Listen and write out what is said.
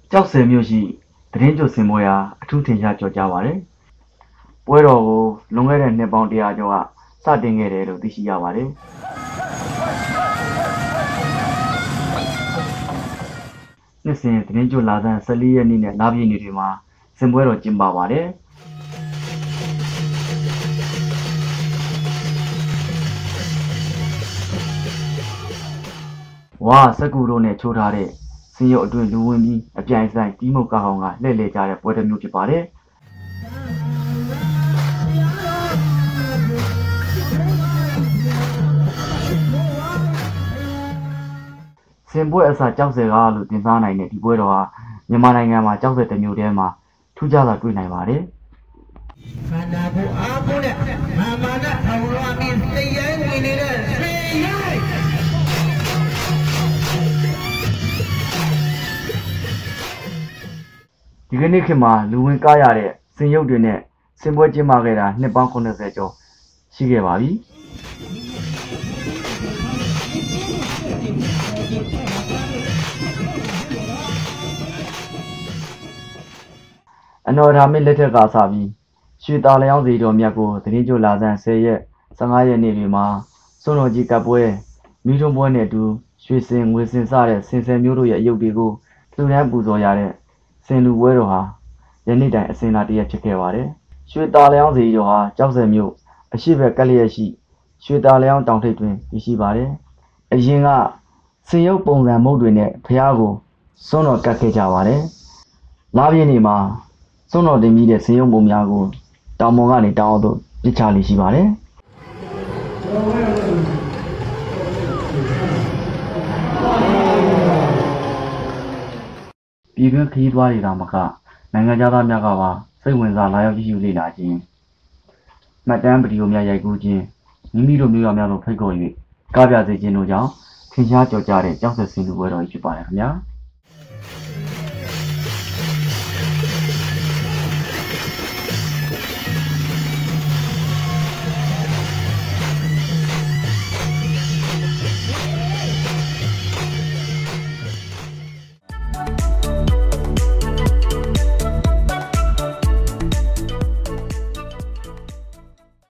ကျောက်ဆယ်မြို့ရှိသတင်းကြိုစင်ပွဲဟာအထူးထင်ရှားကျော်ကြားပါတယ်။ပွဲတော်ကိုလွန်ခဲ့တဲ့နှစ်ပေါင်း100ကျော်ကစတင်ခဲ့တယ်လို့သိရှိရပါတယ်။နှစ်စဉ်သတင်းကြိုလာဆန်း14ရက်နေ့နဲ့လပြည့်နေ့တွေမှာစင်ပွဲတော်ကျင်းပပါတယ်။ဝါစကူတို့နဲ့ချိုးထားတဲ့စင်ရုပ်အတွင်းလူဝင်ပြီးအပြိုင်ဆိုင်တီးမှုတ်ကောက်အောင်ကလှည့်လည်ကြတဲ့ပွဲတစ်မျိုးဖြစ်ပါတယ်။စင်ပွဲအစကျောက်ဆယ်ကားလို့တင်စားနိုင်တဲ့ဒီပွဲတော်ဟာမြန်မာနိုင်ငံမှာကျောက်ဆယ်တစ်မျိုးတည်းမှာထူးခြားစွာတွေ့နိုင်ပါတယ်။ခန္ဓာကိုယ်အားကိုးတဲ့မာမာနထောင်လွှားပြီးစိတ်ရိုင်းဝင်နေတဲ့စိတ်ရိုင်းဒီကနေ့ခေတ်မှာလူဝင်ကားရတဲ့စင်ရုပ်တွေနဲ့စင်ပွဲကျင်းပခဲ့တာနှစ်ပေါင်း80ကျော်ရှိခဲ့ပါပြီအနော်ဓာမင်းလက်ထက်ကစပြီးရွှေတာလျောင်းစီတော်မြတ်ကိုသတင်းကြိုလာဆန်း10ရက်15ရက်နေ့တွေမှာစွန့်တော်ကြီးကပ်ပွဲမိထုံးပွဲနဲ့အတူရွှေစင်ငွေစင်စတဲ့စင်ဆယ်မျိုးတို့ရဲ့အယုတ်တွေကိုလူတန်းပူဇော်ရတဲ့စင်လူပွဲတော်ဟာယနေ့တိုင်အစဉ်လာတရက်ဖြစ်ခဲ့ပါတယ်။ရွှေတာလျောင်းစီတော်ဟာကျောက်ဆယ်မြို့အရှိဘက်ကလျက်ရှိရွှေတာလျောင်းတောင်ထိပ်တွင်တည်ရှိပါတယ်။အရင်ကစင်ရုပ်ပုံစံမုတ်တွေနဲ့ဖျားကိုစွန့်တော်ကတ်ခဲ့ကြပါတယ်။လပြည့်နေ့မှာစွန့်တော်တင်ပြီးတဲ့စင်ရုပ်ပုံများကိုတောင်ပေါ်ကနေတောင်အောက်သို့ပစ်ချလေးရှိပါတယ်။ပြည်တွင်းခရီးသွားတွေကမကနိုင်ငံသားများကပါစိတ်ဝင်စားလာရောက်ကြည့်ရှုလေ့လာခြင်းမှတ်တမ်းဗီဒီယိုများရိုက်ကူးခြင်းမိမိတို့မျိုးရများသို့ဖိတ်ခေါ်၍ကားပြစေခြင်းတို့ကြောင့်ထင်ရှားကျော်ကြားတဲ့ကျောက်ဆယ်စင်လူပွဲတော်ကြီးဖြစ်ပါတယ်ခင်ဗျာ။